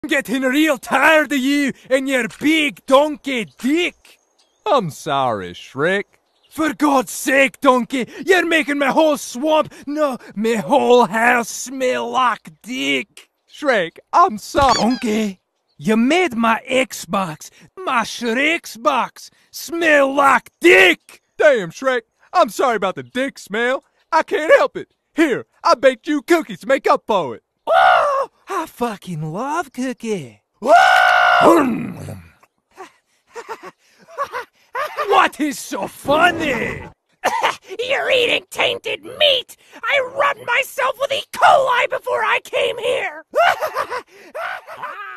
Getting real tired of you and your big donkey dick. I'm sorry, Shrek. For God's sake, donkey, you're making my whole swamp, no, my whole house smell like dick. Shrek, I'm sorry. Donkey, you made my Xbox, my Shrek's smell like dick. Damn, Shrek, I'm sorry about the dick smell. I can't help it. Here, I baked you cookies to make up for it. Oh, I fucking love cookie. What is so funny? You're eating tainted meat! I rubbed myself with E. coli before I came here!